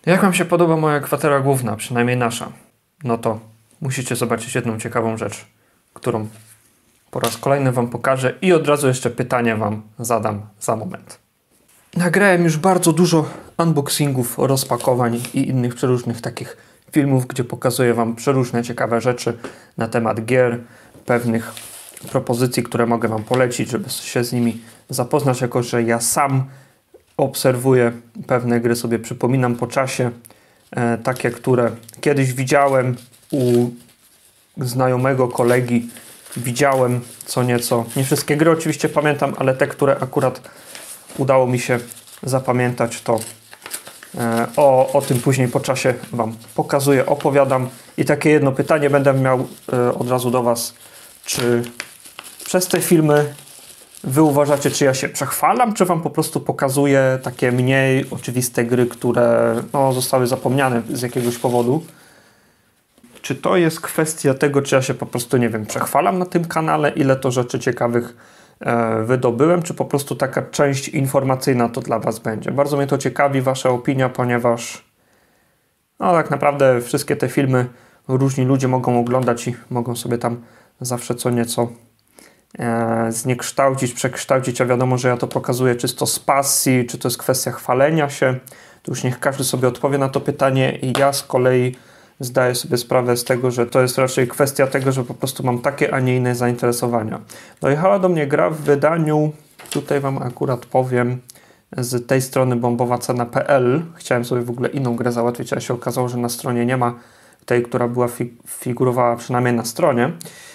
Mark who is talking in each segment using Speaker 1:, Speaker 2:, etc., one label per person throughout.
Speaker 1: Jak wam się podoba moja kwatera główna, przynajmniej nasza? No to musicie zobaczyć jedną ciekawą rzecz, którą po raz kolejny wam pokażę i od razu jeszcze pytanie wam zadam za moment. Nagrałem już bardzo dużo unboxingów, rozpakowań i innych przeróżnych takich filmów, gdzie pokazuję wam przeróżne ciekawe rzeczy na temat gier, pewnych propozycji, które mogę wam polecić, żeby się z nimi zapoznać, jako że ja sam obserwuję pewne gry, sobie przypominam po czasie, takie, które kiedyś widziałem u znajomego kolegi, widziałem co nieco. Nie wszystkie gry oczywiście pamiętam, ale te, które akurat udało mi się zapamiętać, to o tym później po czasie wam pokazuję, opowiadam. I takie jedno pytanie będę miał od razu do was, czy przez te filmy wy uważacie, czy ja się przechwalam, czy wam po prostu pokazuję takie mniej oczywiste gry, które zostały zapomniane z jakiegoś powodu? Czy to jest kwestia tego, czy ja się po prostu, nie wiem, przechwalam na tym kanale, ile to rzeczy ciekawych wydobyłem, czy po prostu taka część informacyjna to dla was będzie. Bardzo mnie to ciekawi, wasza opinia, ponieważ tak naprawdę wszystkie te filmy różni ludzie mogą oglądać i mogą sobie tam zawsze co nieco zniekształcić, przekształcić, a wiadomo, że ja to pokazuję czysto z pasji, czy to jest kwestia chwalenia się, to już niech każdy sobie odpowie na to pytanie i ja z kolei zdaję sobie sprawę z tego, że to jest raczej kwestia tego, że po prostu mam takie, a nie inne zainteresowania. Dojechała do mnie gra w wydaniu, tutaj wam akurat powiem, z tej strony bombowacena.pl. Chciałem sobie w ogóle inną grę załatwić, ale się okazało, że na stronie nie ma tej, która była figurowała przynajmniej na stronie.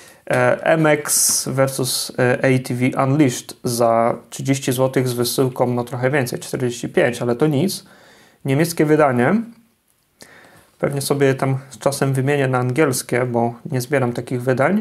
Speaker 1: MX vs ATV Unleashed za 30 zł z wysyłką, trochę więcej, 45, ale to nic. Niemieckie wydanie. Pewnie sobie je tam z czasem wymienię na angielskie, bo nie zbieram takich wydań.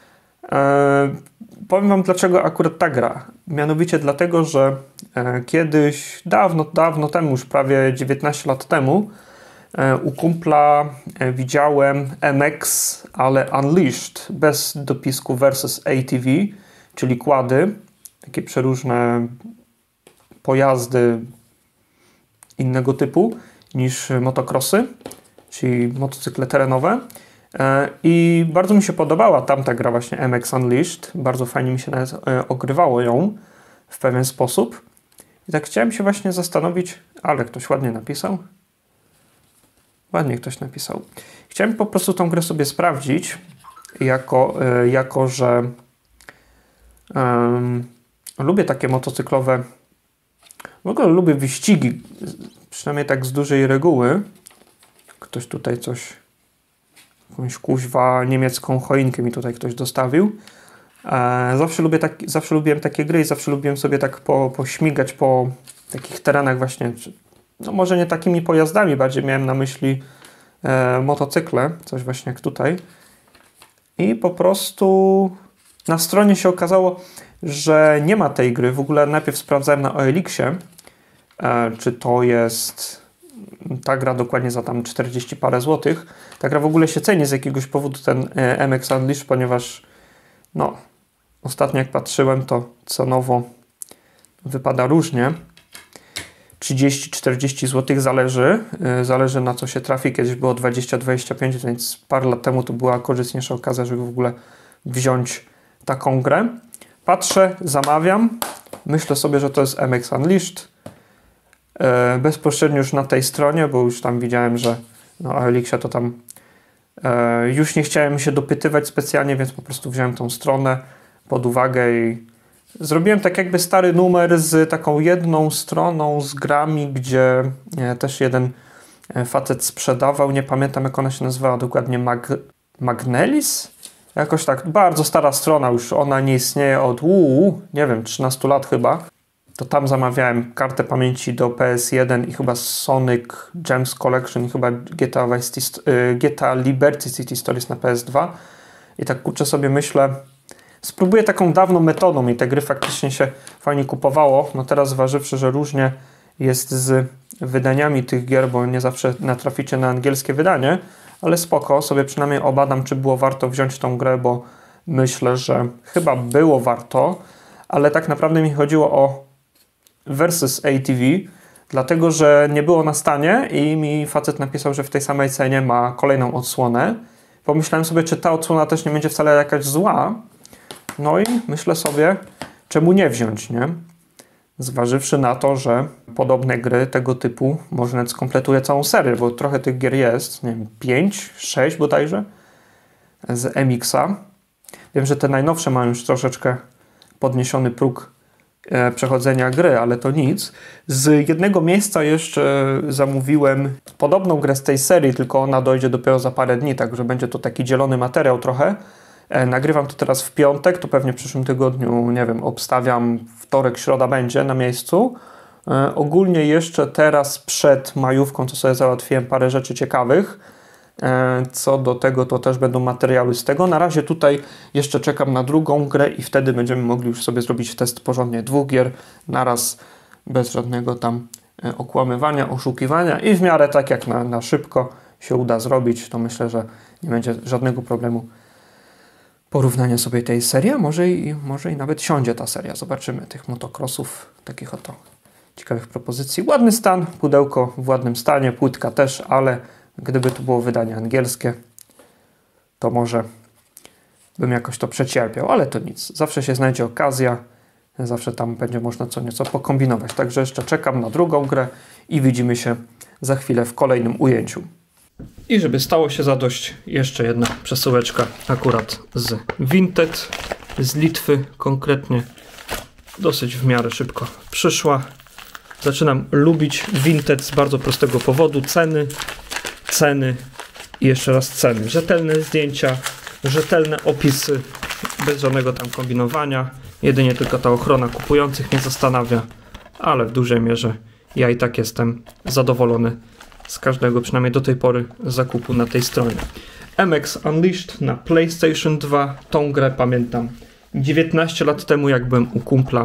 Speaker 1: Powiem wam, dlaczego akurat ta gra. Mianowicie dlatego, że kiedyś, dawno temu, już prawie 19 lat temu, u kumpla widziałem MX, ale Unleashed, bez dopisku versus ATV, czyli quady, takie przeróżne pojazdy innego typu niż motocrossy, czyli motocykle terenowe. I bardzo mi się podobała tamta gra właśnie MX Unleashed. Bardzo fajnie mi się nawet ogrywało ją w pewien sposób. I tak chciałem się właśnie zastanowić, ale ktoś ładnie napisał. Ładnie ktoś napisał. Chciałem po prostu tą grę sobie sprawdzić, jako że lubię takie motocyklowe, w ogóle lubię wyścigi, przynajmniej tak z dużej reguły. Ktoś tutaj jakąś kuźwa niemiecką choinkę mi tutaj ktoś dostawił. Zawsze lubiłem takie gry i zawsze lubiłem sobie tak pośmigać po takich terenach właśnie, może nie takimi pojazdami, bardziej miałem na myśli motocykle, coś właśnie jak tutaj. I po prostu na stronie się okazało, że nie ma tej gry. W ogóle najpierw sprawdzałem na OLX-ie, czy to jest ta gra dokładnie za tam 40 parę złotych. Ta gra w ogóle się ceni z jakiegoś powodu, ten MX Unleashed, ponieważ ostatnio jak patrzyłem, to cenowo wypada różnie. 30-40 zł zależy na co się trafi. Kiedyś było 20-25, więc parę lat temu to była korzystniejsza okazja, żeby w ogóle wziąć taką grę. Patrzę, zamawiam, myślę sobie, że to jest MX Unleashed. Bezpośrednio już na tej stronie, bo już tam widziałem, że na OLX-ie to tam już nie chciałem się dopytywać specjalnie, więc po prostu wziąłem tą stronę pod uwagę i zrobiłem tak jakby stary numer z taką jedną stroną z grami, gdzie też jeden facet sprzedawał, nie pamiętam jak ona się nazywała dokładnie, Magnelis? Jakoś tak, bardzo stara strona, już ona nie istnieje od nie wiem, 13 lat chyba. To tam zamawiałem kartę pamięci do PS1 i chyba Sonic Gems Collection i chyba GTA Liberty City Stories na PS2. I tak kurczę sobie myślę, spróbuję taką dawną metodą i te gry faktycznie się fajnie kupowało. Teraz zważywszy, że różnie jest z wydaniami tych gier, bo nie zawsze natraficie na angielskie wydanie, ale spoko, sobie przynajmniej obadam, czy było warto wziąć tą grę, bo myślę, że chyba było warto, ale tak naprawdę mi chodziło o versus ATV, dlatego że nie było na stanie i mi facet napisał, że w tej samej cenie ma kolejną odsłonę. Pomyślałem sobie, czy ta odsłona też nie będzie wcale jakaś zła. No i myślę sobie, czemu nie wziąć, nie? Zważywszy na to, że podobne gry tego typu może nawet skompletuje całą serię, bo trochę tych gier jest, nie wiem, 5, 6 bodajże z MX-a. Wiem, że te najnowsze mają już troszeczkę podniesiony próg przechodzenia gry, ale to nic. Z jednego miejsca jeszcze zamówiłem podobną grę z tej serii, tylko ona dojdzie dopiero za parę dni, także będzie to taki dzielony materiał trochę. Nagrywam to teraz w piątek, to pewnie w przyszłym tygodniu, nie wiem, obstawiam wtorek, środa będzie na miejscu. Ogólnie jeszcze teraz przed majówką to sobie załatwiłem parę rzeczy ciekawych. Co do tego to też będą materiały z tego. Na razie tutaj jeszcze czekam na drugą grę i wtedy będziemy mogli już sobie zrobić test porządnie 2 gier naraz, bez żadnego tam okłamywania, oszukiwania i w miarę tak jak na szybko się uda zrobić, to myślę, że nie będzie żadnego problemu porównania sobie tej serii, może i nawet siądzie ta seria. Zobaczymy tych motocrossów, takich oto ciekawych propozycji. Ładny stan, pudełko w ładnym stanie, płytka też, ale gdyby to było wydanie angielskie, to może bym jakoś to przecierpiał, ale to nic. Zawsze się znajdzie okazja, zawsze tam będzie można co nieco pokombinować. Także jeszcze czekam na drugą grę i widzimy się za chwilę w kolejnym ujęciu. I żeby stało się zadość, jeszcze jedna przesyłeczka akurat z Vinted, z Litwy konkretnie. Dosyć w miarę szybko przyszła. Zaczynam lubić Vinted z bardzo prostego powodu. Ceny i jeszcze raz ceny. Rzetelne zdjęcia, rzetelne opisy, bez żadnego tam kombinowania. Jedynie tylko ta ochrona kupujących mnie zastanawia, ale w dużej mierze ja i tak jestem zadowolony z każdego, przynajmniej do tej pory, zakupu na tej stronie. MX Unleashed na PlayStation 2. Tą grę pamiętam 19 lat temu, jak byłem u kumpla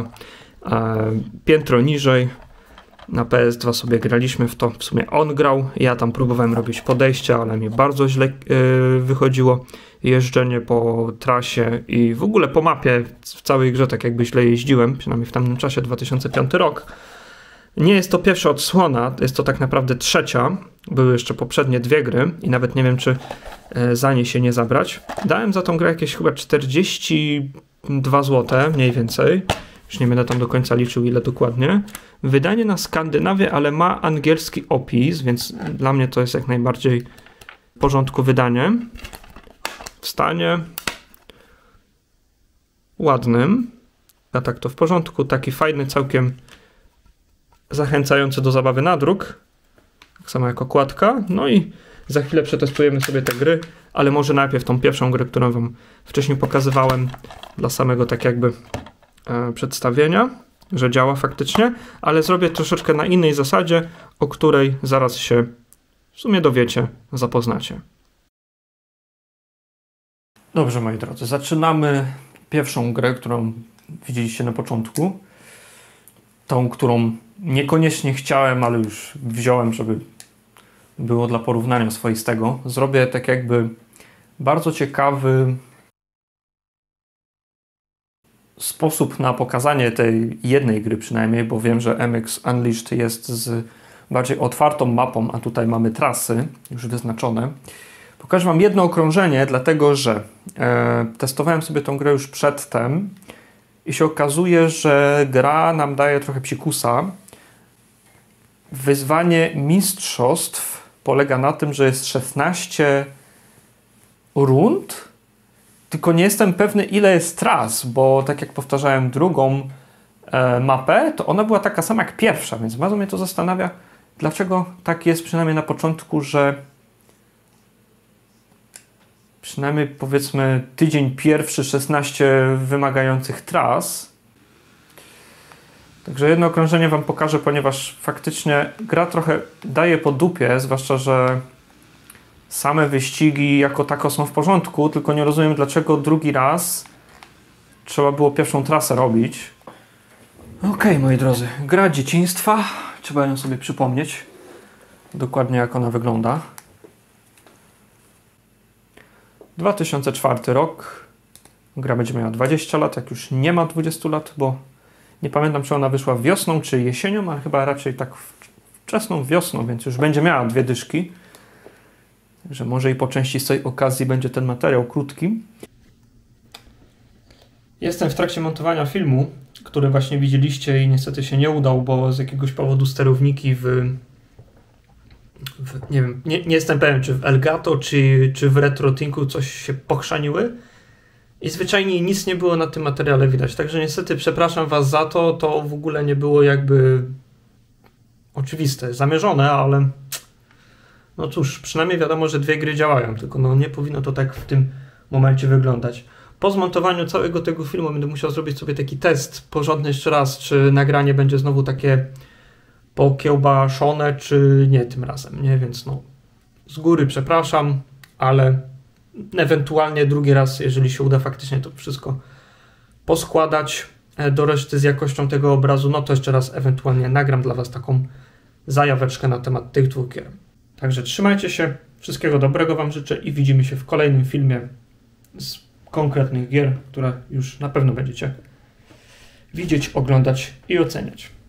Speaker 1: piętro niżej. Na PS2 sobie graliśmy w to. W sumie on grał. Ja tam próbowałem robić podejścia, ale mi bardzo źle wychodziło jeżdżenie po trasie i w ogóle po mapie w całej grze tak jakby źle jeździłem, przynajmniej w tamtym czasie, 2005 rok. Nie jest to pierwsza odsłona, jest to tak naprawdę trzecia. Były jeszcze poprzednie 2 gry i nawet nie wiem, czy za nie się nie zabrać. Dałem za tą grę jakieś chyba 42 zł, mniej więcej. Już nie będę tam do końca liczył, ile dokładnie. Wydanie na Skandynawię, ale ma angielski opis, więc dla mnie to jest jak najbardziej w porządku wydanie. W stanie ładnym. A tak to w porządku. Taki fajny, całkiem zachęcający do zabawy nadruk. Tak samo jak okładka. No i za chwilę przetestujemy sobie te gry, ale może najpierw tą pierwszą grę, którą wam wcześniej pokazywałem, dla samego tak jakby przedstawienia, że działa faktycznie, ale zrobię troszeczkę na innej zasadzie, o której zaraz się w sumie dowiecie, zapoznacie. Dobrze, moi drodzy, zaczynamy pierwszą grę, którą widzieliście na początku. Tą, którą niekoniecznie chciałem, ale już wziąłem, żeby było dla porównania swoistego. Zrobię tak jakby bardzo ciekawy sposób na pokazanie tej jednej gry przynajmniej, bo wiem, że MX Unleashed jest z bardziej otwartą mapą, a tutaj mamy trasy już wyznaczone. Pokażę wam jedno okrążenie, dlatego że testowałem sobie tą grę już przedtem i się okazuje, że gra nam daje trochę psikusa. Wyzwanie mistrzostw polega na tym, że jest 16 rund, tylko nie jestem pewny, ile jest tras, bo tak jak powtarzałem drugą mapę, to ona była taka sama jak pierwsza, więc bardzo mnie to zastanawia, dlaczego tak jest przynajmniej na początku, że przynajmniej powiedzmy tydzień pierwszy 16 wymagających tras. Także jedno okrążenie wam pokażę, ponieważ faktycznie gra trochę daje po dupie, zwłaszcza, że same wyścigi jako tako są w porządku, tylko nie rozumiem, dlaczego drugi raz trzeba było pierwszą trasę robić. Okej, moi drodzy, gra dzieciństwa. Trzeba ją sobie przypomnieć. Dokładnie jak ona wygląda. 2004 rok. Gra będzie miała 20 lat, jak już nie ma 20 lat, bo nie pamiętam, czy ona wyszła wiosną, czy jesienią, ale chyba raczej tak wczesną wiosną, więc już będzie miała 2 dyszki. Także może i po części z tej okazji będzie ten materiał krótki. Jestem w trakcie montowania filmu, który właśnie widzieliście i niestety się nie udał, bo z jakiegoś powodu sterowniki nie wiem, nie jestem pewien, czy w Elgato, czy w RetroTinku coś się pochrzaniły i zwyczajnie nic nie było na tym materiale widać. Także niestety przepraszam Was za to, to w ogóle nie było jakby oczywiste, zamierzone, ale no cóż, przynajmniej wiadomo, że 2 gry działają, tylko no nie powinno to tak w tym momencie wyglądać. Po zmontowaniu całego tego filmu będę musiał zrobić sobie taki test porządny jeszcze raz, czy nagranie będzie znowu takie pokiełbaszone, czy nie tym razem, nie? Więc no z góry przepraszam, ale ewentualnie drugi raz, jeżeli się uda faktycznie to wszystko poskładać do reszty z jakością tego obrazu, no to jeszcze raz ewentualnie nagram dla Was taką zajaweczkę na temat tych 2 gier. Także trzymajcie się, wszystkiego dobrego Wam życzę i widzimy się w kolejnym filmie z konkretnych gier, które już na pewno będziecie widzieć, oglądać i oceniać.